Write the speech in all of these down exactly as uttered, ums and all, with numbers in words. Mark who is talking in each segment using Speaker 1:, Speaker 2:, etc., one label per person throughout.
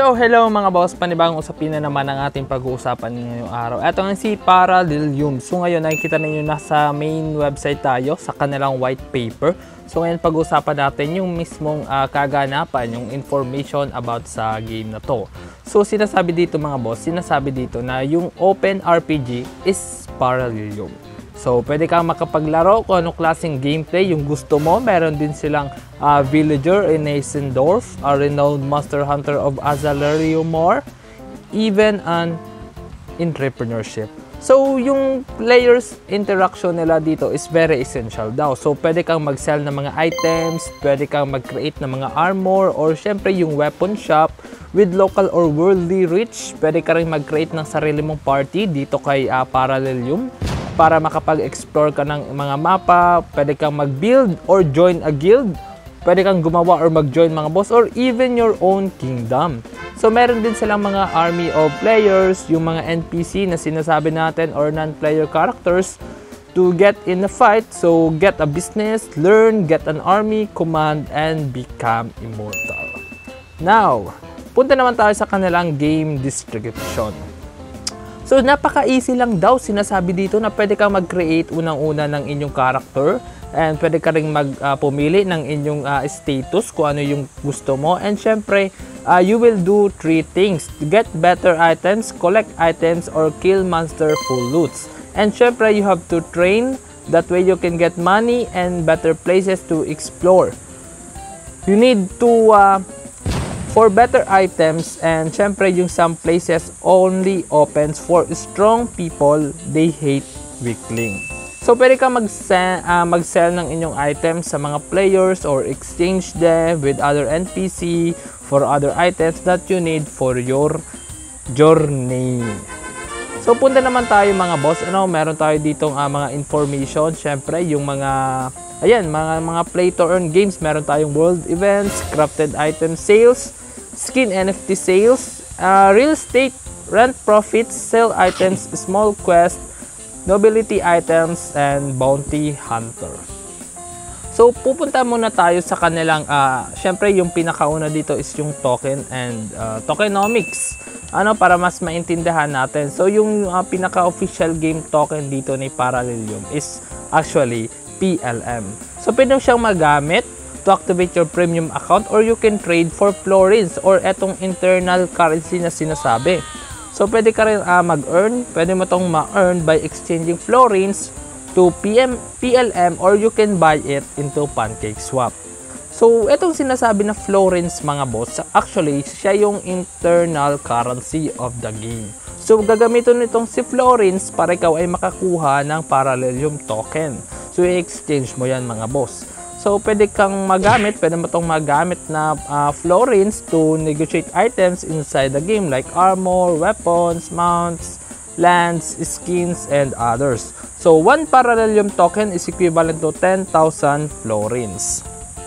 Speaker 1: So, hello mga boss, panibagong usapin na naman ang ating pag-uusapan ngayong araw. Ito ang si Paralelium. So ngayon nakikita ninyo nasa main website tayo sa kanilang white paper. So ngayon pag-uusapan natin yung mismong uh, kaganapan, yung information about sa game na to. So sinasabi dito mga boss, sinasabi dito na yung Open R P G is Paralelium. So, pwede kang makapaglaro kung anong klaseng gameplay yung gusto mo. Meron din silang uh, villager in Eisendorf, a renowned monster hunter of Azalariumor, even an entrepreneurship. So, yung players interaction nila dito is very essential daw. So, pwede kang mag-sell ng mga items, pwede kang mag-create ng mga armor, or syempre yung weapon shop with local or worldly reach. Pwede ka rin mag-create ng sarili mong party dito kay uh, Paralelium, para makapag-explore ka ng mga mapa, pwede kang mag-build or join a guild, pwede kang gumawa or mag-join mga boss, or even your own kingdom. So meron din silang mga army of players, yung mga N P C na sinasabi natin or non-player characters to get in a fight. So get a business, learn, get an army, command, and become immortal. Now, punta naman tayo sa kanilang game description. So, napaka-easy lang daw. Sinasabi dito na pwede kang mag-create unang-una ng inyong character and pwede ka rin mag-pumili uh, ng inyong uh, status kung ano yung gusto mo. And syempre, uh, you will do three things: get better items, collect items, or kill monster full loots. And syempre, you have to train. That way, you can get money and better places to explore. You need to Uh, for better items, and syempre yung some places only opens for strong people, they hate weakling. So pwede ka mag-sell uh, mag-sell ng inyong items sa mga players or exchange them with other N P C for other items that you need for your journey. So punta naman tayo mga boss, ano, meron tayo ditong uh, mga information, syempre yung mga ayan, mga mga play to earn games. Meron tayong world events, crafted item sales, skin N F T sales, uh, real estate, rent profits, sell items, small quest, nobility items, and bounty hunter. So pupunta muna tayo sa kanilang, uh, syempre yung pinakauna dito is yung token and uh, tokenomics. Ano, para mas maintindihan natin. So yung uh, pinaka-official game token dito ni Paralelium is actually P L M. So pwede siyang magamit to activate your premium account, or you can trade for florins or etong internal currency na sinasabi. So pwede ka rin uh, mag-earn, pwede mo tong ma-earn by exchanging florins to P L M, or you can buy it into PancakeSwap. So etong sinasabi na florins mga boss, actually siya yung internal currency of the game. So gagamitin nitong si florins para ikaw ay makakuha ng Paralelium token. So i-exchange mo yan mga boss. So pwede kang magamit, pwede mo itong magamit na uh, florins to negotiate items inside the game like armor, weapons, mounts, lands, skins, and others. So one Paralelium token is equivalent to ten thousand florins.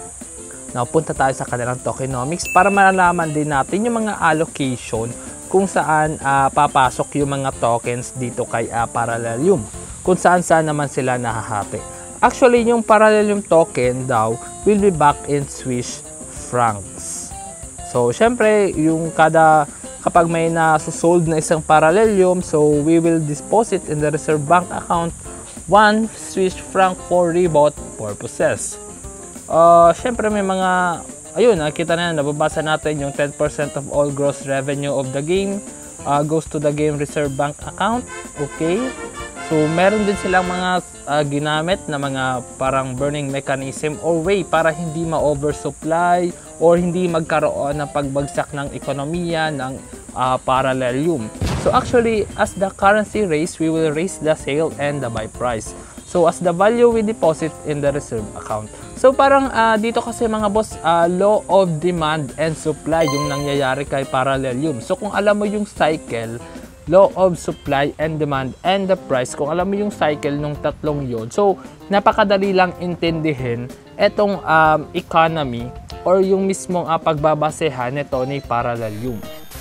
Speaker 1: Now punta tayo sa kanilang tokenomics para malalaman din natin yung mga allocation kung saan uh, papasok yung mga tokens dito kay uh, Paralelium, kung saan saan naman sila nahahati. Actually, yung Paralelium token daw will be back in Swiss francs. So, syempre, yung kada kapag may nasusold na isang Paralelium, so we will deposit in the reserve bank account one Swiss franc for rebought purposes. Uh, syempre, may mga, ayun, nakita na, nababasa natin yung ten percent of all gross revenue of the game uh, goes to the game reserve bank account. Okay. So, meron din silang mga uh, ginamit na mga parang burning mechanism or way para hindi ma-oversupply or hindi magkaroon ng pagbagsak ng ekonomiya ng uh, Paralelium. So, actually, as the currency raise, we will raise the sale and the buy price. So, as the value we deposit in the reserve account. So, parang uh, dito kasi mga boss, uh, law of demand and supply yung nangyayari kay Paralelium. So, kung alam mo yung cycle, law of supply and demand and the price, kung alam mo yung cycle nung tatlong yon, so napakadali lang intindihin etong um, economy or yung mismong uh, pagbabasehan nito ni Paralelium.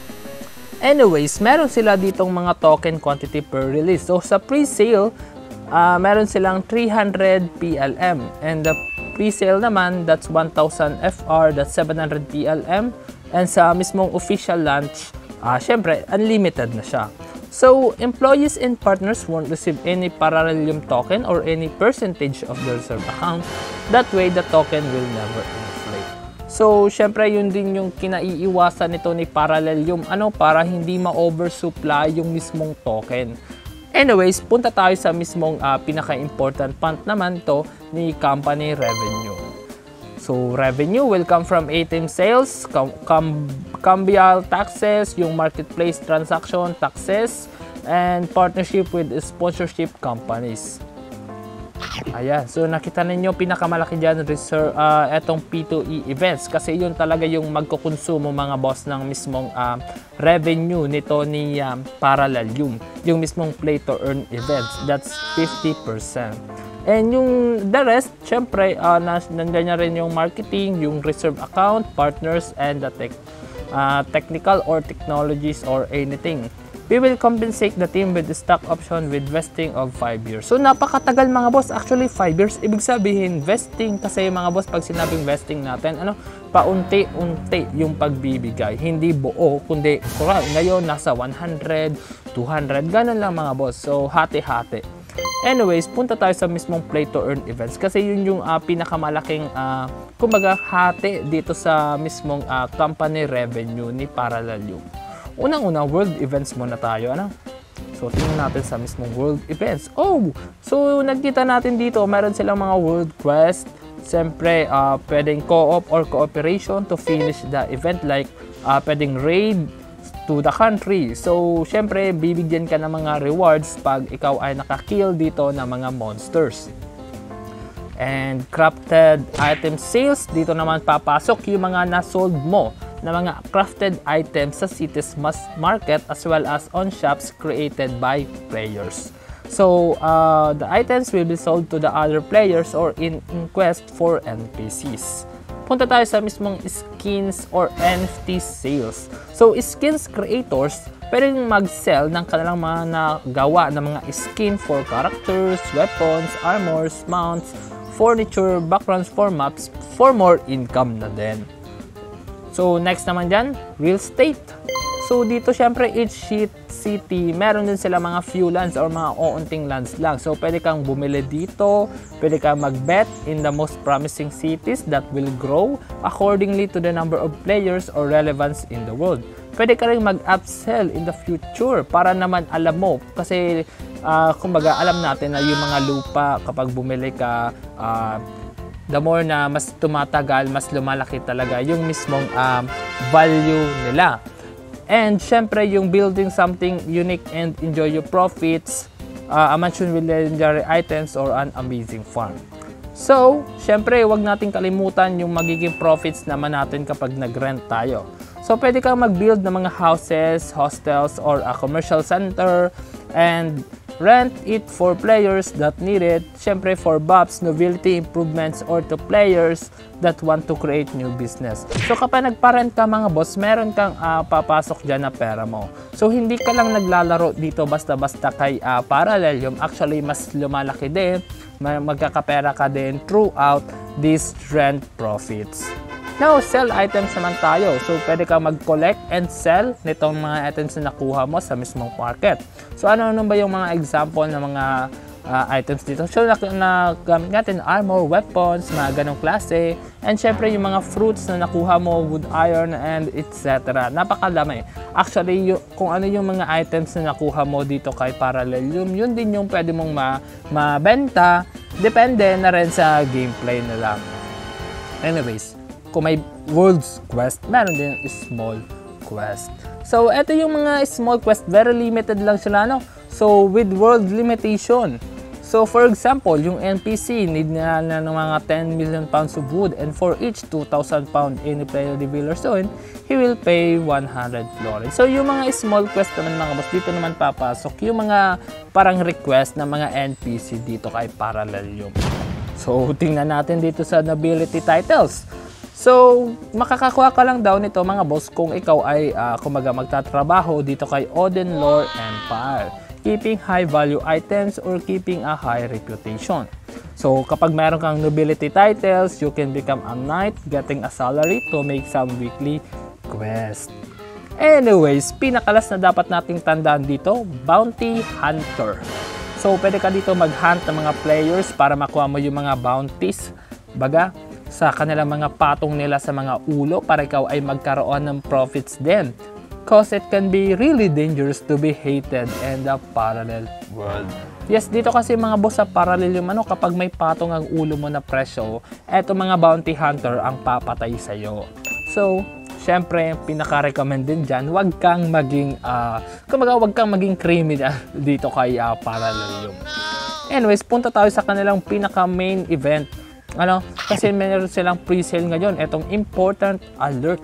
Speaker 1: Anyways, meron sila ditong mga token quantity per release. So sa pre-sale, uh, meron silang three hundred P L M, and the pre-sale naman, that's one thousand F R, that's seven hundred P L M. And sa mismong official launch, uh, syempre, unlimited na siya. So, employees and partners won't receive any Paralelium token or any percentage of their reserve account. That way, the token will never inflate. So, syempre, yun din yung kinaiiwasan nito ni Paralelium, ano, para hindi ma-oversupply yung mismong token. Anyways, punta tayo sa mismong uh, pinaka-important point naman to ni company revenue. So, revenue will come from A T M sales, com com cambial taxes, yung marketplace transaction taxes, and partnership with sponsorship companies. Ayan, so nakita ninyo pinakamalaki dyan, reserve, uh, etong P two E events kasi yun talaga yung magkukonsumo mga boss ng mismong uh, revenue nito ni um, Paralelium, yung mismong play to earn events, that's fifty percent. And yung the rest, syempre, uh, nandiyan na rin yung marketing, yung reserve account, partners, and the tech, uh, technical or technologies or anything. We will compensate the team with the stock option with vesting of five years. So, napakatagal mga boss. Actually, five years. Ibig sabihin, vesting. Kasi mga boss, pag sinabing vesting natin, ano, paunti-unti yung pagbibigay. Hindi buo, kundi, kura, ngayon, nasa one hundred, two hundred, ganun lang mga boss. So, hati-hati. Anyways, punta tayo sa mismong play to earn events kasi yun yung uh, pinakamalaking uh, kumbaga hati dito sa mismong uh, company revenue ni Paralelium. Unang-una, world events muna tayo, ano? So, tingnan natin sa mismong world events. Oh! So, nagkita natin dito, meron silang mga world quest. Siyempre, uh, pwedeng co-op or cooperation to finish the event like uh, pwedeng raid to the country. So, syempre, bibigyan ka ng mga rewards pag ikaw ay nakakill dito ng mga monsters. And crafted item sales, dito naman papasok yung mga nasold mo na mga crafted items sa city's mass market as well as on shops created by players. So, uh, the items will be sold to the other players or in, in quest for N P Cs. Punta tayo sa mismong skins or N F T sales. So, skins creators, pwedeng mag-sell ng kanilang mga nagawa ng mga skin for characters, weapons, armors, mounts, furniture, backgrounds for maps for more income na din. So, next naman dyan, real estate. So, dito syempre, each city, meron din sila mga few lands or mga ounting lands lang. So, pwede kang bumili dito, pwede kang mag-bet in the most promising cities that will grow accordingly to the number of players or relevance in the world. Pwede ka rin mag-upsell in the future para naman alam mo. Kasi, uh, kumbaga, alam natin na yung mga lupa kapag bumili ka, uh, the more na mas tumatagal, mas lumalaki talaga yung mismong um, value nila. And syempre, yung building something unique and enjoy your profits, uh, a mansion with legendary items or an amazing farm. So, syempre, wag natin kalimutan yung magiging profits naman natin kapag nag-rent tayo. So, pwede kang mag-build ng mga houses, hostels, or a commercial center and rent it for players that need it. Syempre, for buffs, novelty improvements, or to players that want to create new business. So, kapag nagpa-rent ka mga boss, meron kang uh, papasok dyan na pera mo. So, hindi ka lang naglalaro dito basta-basta kay uh, Paralelium. Actually, mas lumalaki din. Magkakapera ka din throughout these rent profits. Now, sell items naman tayo. So, pwede kang mag-collect and sell nitong mga items na nakuha mo sa mismong market. So, ano-ano ba yung mga example ng mga uh, items dito? So, nagamit natin armor, weapons, mga ganong klase. And syempre, yung mga fruits na nakuha mo, wood, iron, and et cetera. Napakadami. Actually, yung, kung ano yung mga items na nakuha mo dito kay Paralelium, yun din yung pwede mong ma mabenta. Depende na rin sa gameplay nila. Anyways, kung may world's quest, meron din small quest. So, ito yung mga small quest, very limited lang sila, no? So, with world limitation. So, for example, yung N P C, need na ng mga ten million pounds of wood and for each two thousand pound any player revealer zone, he will pay one hundred florins. So, yung mga small quest naman mga boss, dito naman papasok yung mga parang request ng mga N P C dito kay Paralelium. So, tingnan natin dito sa nobility titles. So, makakakuha ka lang daw nito mga boss kung ikaw ay uh, kumaga magtatrabaho dito kay Odin Lore Empire, keeping high value items or keeping a high reputation. So, kapag meron kang nobility titles, you can become a knight, getting a salary to make some weekly quest. Anyways, pinakalas na dapat nating tandaan dito, Bounty Hunter. So, pwede ka dito mag-hunt ng mga players para makuha mo yung mga bounties. Baga, sa kanilang mga patong nila sa mga ulo para ikaw ay magkaroon ng profits din. Cause it can be really dangerous to be hated in the parallel world. Yes, dito kasi mga boss sa parallel yung ano, kapag may patong ang ulo mo na presyo, eto mga bounty hunter ang papatay sa'yo. So, syempre, pinaka-recommend din dyan, wag kang maging, uh, kumaga, wag kang maging criminal dito kay uh, Parallelium. Anyways, punta tayo sa kanilang pinaka-main event. Ano, kasi meron silang pre-sale ngayon, etong important alert.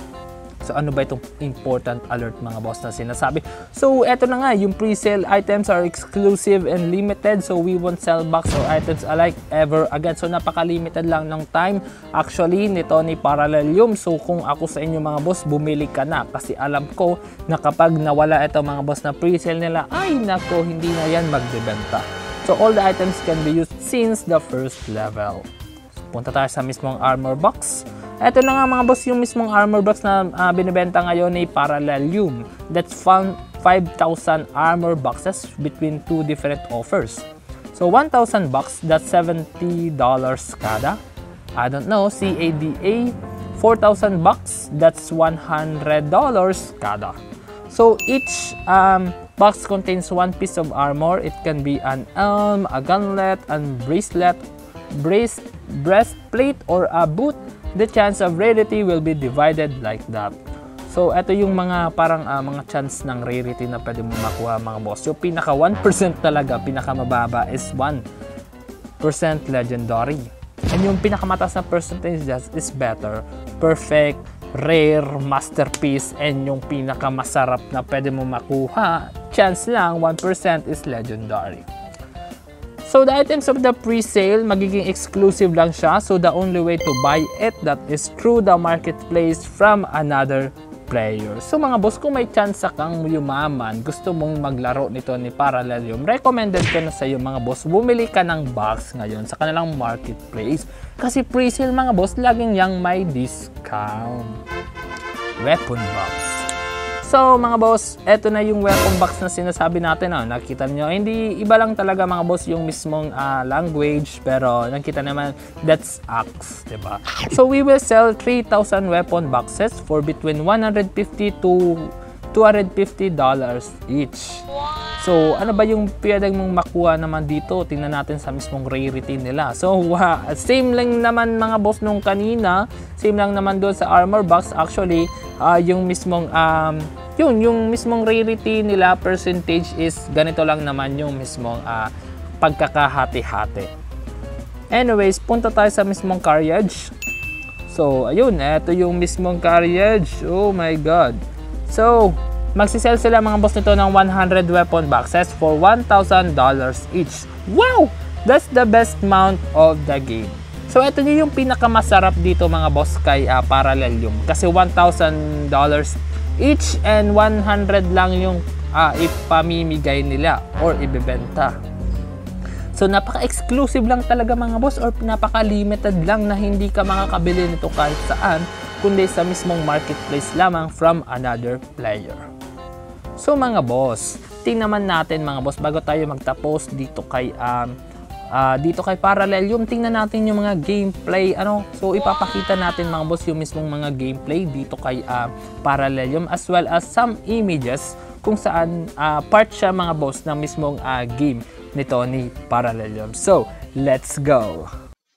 Speaker 1: So, ano ba itong important alert mga boss na sinasabi? So, eto na nga, yung pre-sale items are exclusive and limited. So, we won't sell box or items alike ever again. So, napaka-limited lang ng time actually nito ni Parallelium. So, kung ako sa inyo mga boss, bumili ka na. Kasi alam ko na kapag nawala ito mga boss na pre-sale nila, ay nako, hindi na yan magbebenta. So, all the items can be used since the first level. So, punta tayo sa mismong armor box. Ito na nga mga boss yung mismong armor box na uh, binibenta ngayon ni Parallelium. That's five thousand armor boxes between two different offers. So one thousand bucks, that's seventy dollars kada. I don't know, C A D A. four thousand bucks, that's one hundred dollars kada. So each um, box contains one piece of armor. It can be an helm, a gunlet, a bracelet, brace, breastplate, or a boot. The chance of rarity will be divided like that. So, ito yung mga parang uh, mga chance ng rarity na pwede mo makuha mga boss. Yung pinaka one percent talaga, pinaka mababa is one percent legendary. And yung pinakamataas na percentage is better, perfect, rare, masterpiece, and yung pinaka masarap na pwede mo makuha, chance lang, one percent is legendary. So, the items of the pre-sale, magiging exclusive lang siya. So, the only way to buy it, that is through the marketplace from another player. So, mga boss, kung may chance kang yumaman, gusto mong maglaro nito ni Parallelium, recommended ko na sa iyo mga boss, bumili ka ng box ngayon sa kanilang marketplace. Kasi pre-sale mga boss, laging yang may discount. Weapon box. So mga boss, eto na yung weapon box na sinasabi natin. Oh. Nakita nyo, hindi iba lang talaga mga boss yung mismong uh, language, pero nakita naman, that's Axe, diba? So we will sell three thousand weapon boxes for between one hundred fifty to two hundred fifty dollars each. So ano ba yung pwedeng mong makuha naman dito? Tingnan natin sa mismong rarity nila. So wow, same lang naman mga boss nung kanina, same lang naman doon sa armor box. Actually, uh, yung mismong um, yun, yung mismong rarity nila percentage is ganito lang naman yung mismong uh, pagkakahati-hati. Anyways, punta tayo sa mismong carriage. So, ayun, eto yung mismong carriage. Oh my god. So, magsisell sila mga boss nito ng one hundred weapon boxes for one thousand dollars each. Wow! That's the best mount of the game. So, ito yung pinakamasarap dito mga boss kay uh, Parallelium. Kasi one thousand dollars each and one hundred lang yung uh, ipamimigay nila or ibebenta. So, napaka-exclusive lang talaga mga boss or napaka-limited lang na hindi ka makakabili nito kahit saan kundi sa mismong marketplace lamang from another player. So, mga boss, tingnan naman natin mga boss bago tayo magtapos dito kay um, Uh, dito kay Parallelium, tingnan natin yung mga gameplay. Ano? So, ipapakita natin mga boss yung mismong mga gameplay dito kay uh, Parallelium as well as some images kung saan uh, part siya mga boss ng mismong uh, game nito ni Parallelium. So, let's go!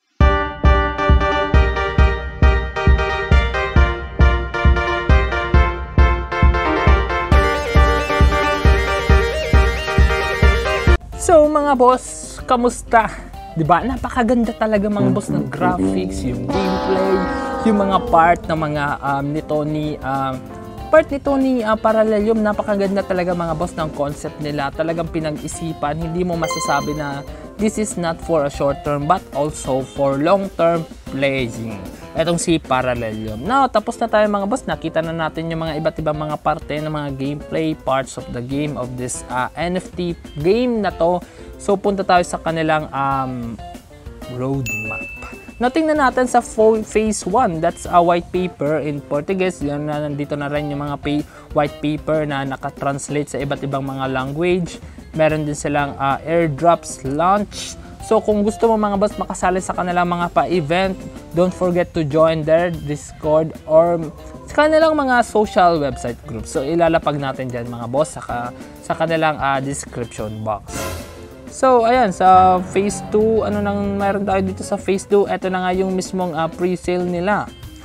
Speaker 1: So mga boss, kamusta? Diba? Napakaganda talaga mga boss ng graphics, yung gameplay, yung mga part ng mga um, nito ni um, part nito ni uh, Parallelium. Napakaganda talaga mga boss ng concept nila. Talagang pinag-isipan, hindi mo masasabi na this is not for a short term but also for long term playing. Etong si Parallelium. Now, tapos na tayo mga boss. Nakita na natin yung mga iba't ibang mga parte ng mga gameplay parts of the game of this uh, N F T game na to. So, punta tayo sa kanilang um, roadmap. Now, tingnan natin sa phase one. That's a white paper in Portuguese. Yan na, nandito na rin yung mga pay, white paper na nakatranslate sa iba't ibang mga language. Meron din silang uh, airdrops launch. So, kung gusto mo mga boss makasali sa kanilang mga pa-event, don't forget to join their Discord or sa kanilang mga social website groups. So, ilalapag natin dyan mga boss sa, sa kanilang uh, description box. So, ayan, sa phase two, ano nang meron tayo dito sa phase two? Ito na nga yung mismong uh, pre-sale nila.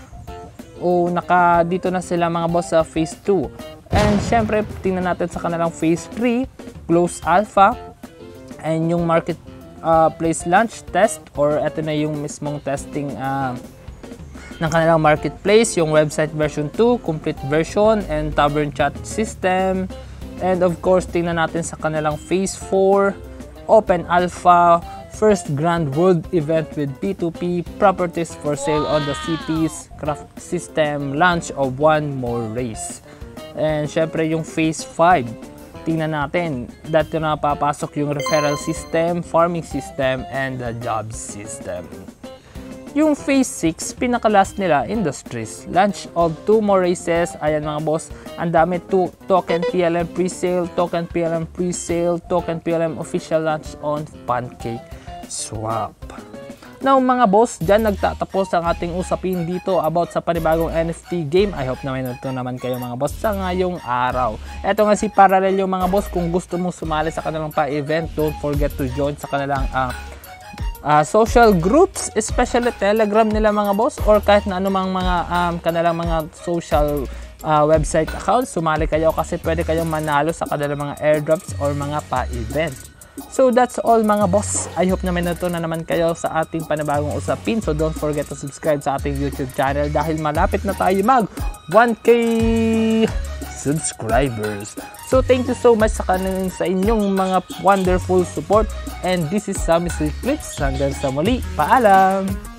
Speaker 1: O, naka dito na sila mga boss sa phase two. And syempre, tingnan natin sa kanilang phase three, close alpha, and yung market uh, place launch test, or ito na yung mismong testing uh, ng kanilang marketplace, yung website version two, complete version, and tavern chat system. And of course, tingnan natin sa kanilang phase four, open alpha, first grand world event with P two P, properties for sale on the C Ps, craft system, launch of one more race. And syempre yung phase five, tingnan natin, dito na papasok yung referral system, farming system, and the job system. Yung phase six, pinaka-last nila, industries. Launch of two more races. Ayan mga boss, ang dami. Two, token P L M pre-sale, token P L M pre-sale, token P L M official launch on Pancake Swap. Now mga boss, dyan nagtatapos ang ating usapin dito about sa panibagong N F T game. I hope na may natuto naman kayo mga boss sa ngayong araw. Eto nga si Parallel yung mga boss. Kung gusto mong sumali sa kanilang pa-event, don't forget to join sa kanilang uh, Uh, social groups, especially Telegram nila mga boss, or kahit na anumang mga um, kanilang mga social uh, website accounts. Sumali kayo kasi pwede kayong manalo sa kanilang mga airdrops or mga pa-event. So that's all mga boss. I hope na may natuto na naman kayo sa ating panibagong usapin. So don't forget to subscribe sa ating YouTube channel dahil malapit na tayo mag one K subscribers. So thank you so much sa kanin sa inyong mga wonderful support, and this is Sammy Sweet Clips. Hanggang sa muli, paalam!